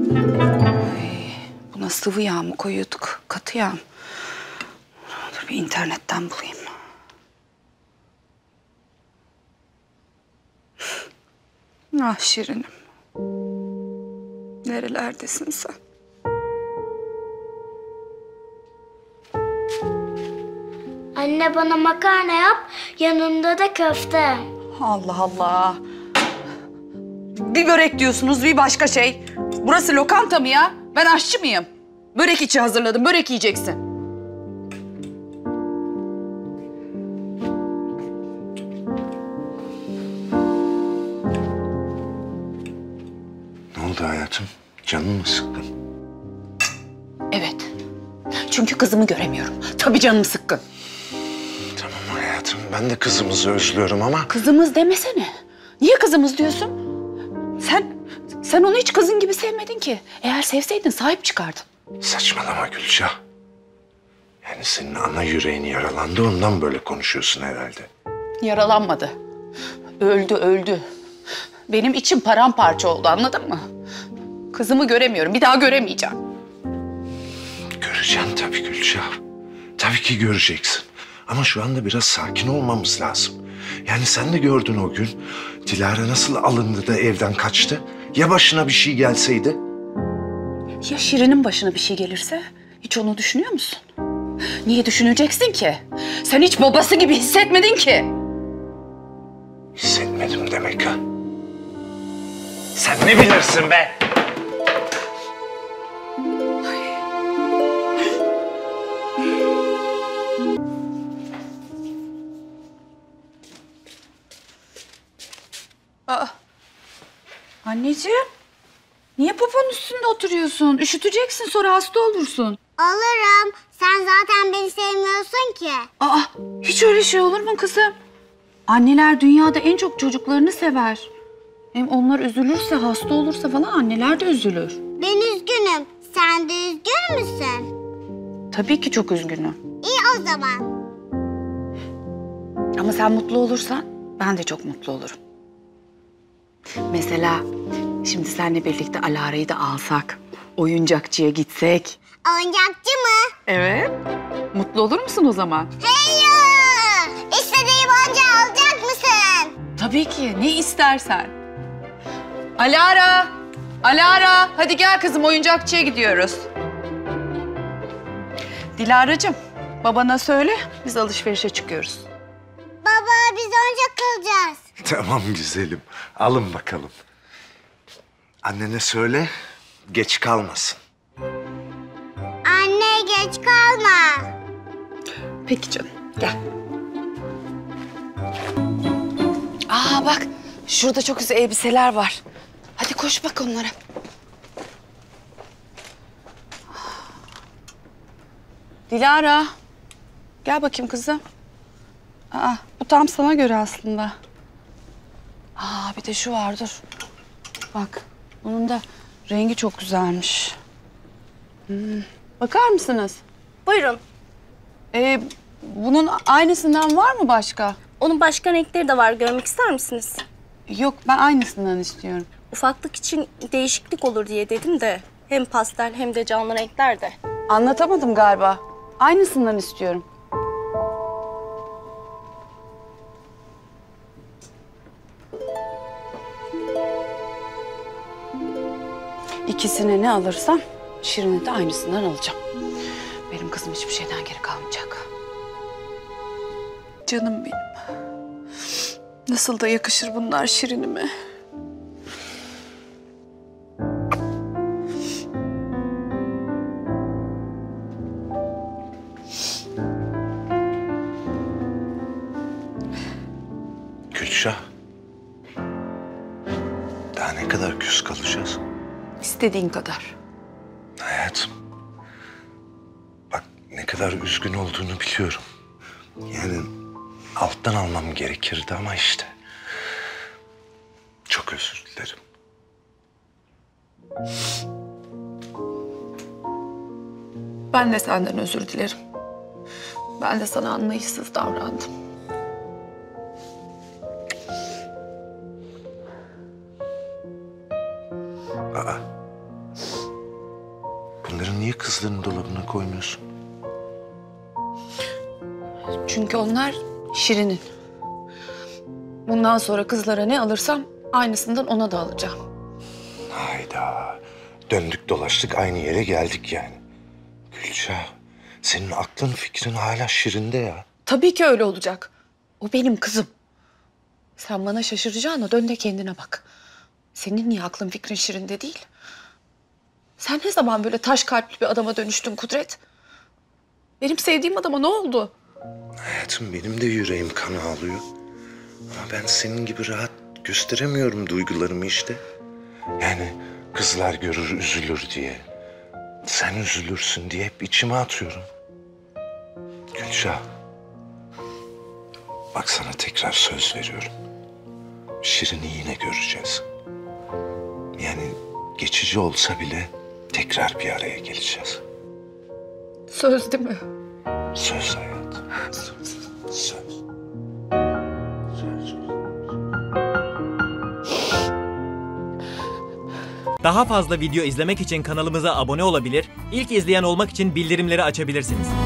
Buna sıvı yağ mı koyuyorduk, katı yağ mı? Dur bir internetten bulayım. Ah Şirinim. Nerelerdesin sen? Anne bana makarna yap, yanında da köfte. Allah Allah. Bir börek diyorsunuz, bir başka şey. Burası lokanta mı ya? Ben aşçı mıyım? Börek içi hazırladım, börek yiyeceksin. Ne oldu hayatım? Canın mı sıkkın? Evet. Çünkü kızımı göremiyorum. Tabii canım sıkkın. Tamam hayatım, ben de kızımızı özlüyorum ama... Kızımız demesene. Niye kızımız diyorsun? Sen onu hiç kızın gibi sevmedin ki. Eğer sevseydin sahip çıkardın. Saçmalama Gülşah. Yani senin ana yüreğin yaralandı, ondan böyle konuşuyorsun herhalde. Yaralanmadı. Öldü. Benim içim paramparça oldu, anladın mı? Kızımı göremiyorum, bir daha göremeyeceğim. Göreceksin tabii Gülşah. Tabii ki göreceksin. Ama şu anda biraz sakin olmamız lazım. Yani sen de gördün o gün. Dilara nasıl alındı da evden kaçtı. Ya başına bir şey gelseydi? Ya Şirin'in başına bir şey gelirse? Hiç onu düşünüyor musun? Niye düşüneceksin ki? Sen hiç babası gibi hissetmedin ki. Hissetmedim demek ha. Sen ne bilirsin be? Aa, anneciğim, niye poponun üstünde oturuyorsun? Üşüteceksin, sonra hasta olursun. Alırım. Sen zaten beni sevmiyorsun ki. Aa, hiç öyle şey olur mu kızım? Anneler dünyada en çok çocuklarını sever. Hem onlar üzülürse, hasta olursa falan anneler de üzülür. Ben üzgünüm. Sen de üzgün müsün? Tabii ki çok üzgünüm. İyi o zaman. Ama sen mutlu olursan ben de çok mutlu olurum. Mesela şimdi seninle birlikte Alara'yı da alsak, oyuncakçıya gitsek. Oyuncakçı mı? Evet. Mutlu olur musun o zaman? Hayır! İstediğim oyuncağı alacak mısın? Tabii ki. Ne istersen. Alara, hadi gel kızım, oyuncakçıya gidiyoruz. Dilara'cığım, babana söyle, biz alışverişe çıkıyoruz. Baba biz oyuncak alacağız. Tamam güzelim. Alın bakalım. Annene söyle, geç kalmasın. Anne geç kalma. Peki canım, gel. Aa bak, şurada çok güzel elbiseler var. Hadi koş bak onlara. Dilara, gel bakayım kızım. Aa, bu tam sana göre aslında. Aa, bir de şu var, dur. Bak, bunun da rengi çok güzelmiş. Bakar mısınız? Buyurun. Bunun aynısından var mı başka? Onun başka renkleri de var. Görmek ister misiniz? Yok, ben aynısından istiyorum. Ufaklık için değişiklik olur diye dedim de. Hem pastel hem de canlı renkler de. Anlatamadım galiba. Aynısından istiyorum. İkisine ne alırsam Şirin'e de aynısından alacağım. Benim kızım hiçbir şeyden geri kalmayacak. Canım benim. Nasıl da yakışır bunlar Şirin'ime. Gülşah. Daha ne kadar küs kalacağız? İstediğin kadar. Hayatım. Bak ne kadar üzgün olduğunu biliyorum. Yani alttan almam gerekirdi ama işte. Çok özür dilerim. Ben de senden özür dilerim. Ben de sana anlayışsız davrandım. Aa. Onları niye kızların dolabına koymuyorsun? Çünkü onlar Şirin'in. Bundan sonra kızlara ne alırsam aynısından ona da alacağım. Hayda. Döndük dolaştık aynı yere geldik yani. Gülşah, senin aklın fikrin hala Şirin'de ya. Tabii ki öyle olacak. O benim kızım. Sen bana şaşıracağına dön de kendine bak. Senin niye aklın fikrin Şirin'de değil? Sen ne zaman böyle taş kalpli bir adama dönüştün Kudret? Benim sevdiğim adama ne oldu? Hayatım, benim de yüreğim kan ağlıyor. Ama ben senin gibi rahat gösteremiyorum duygularımı işte. Yani kızlar görür üzülür diye. Sen üzülürsün diye hep içime atıyorum. Gülşah. Bak, sana tekrar söz veriyorum. Şirin'i yine göreceğiz. Yani geçici olsa bile tekrar bir araya geleceğiz. Söz değil mi? Söz hayatım. Söz. Söz. Daha fazla video izlemek için kanalımıza abone olabilir, ilk izleyen olmak için bildirimleri açabilirsiniz.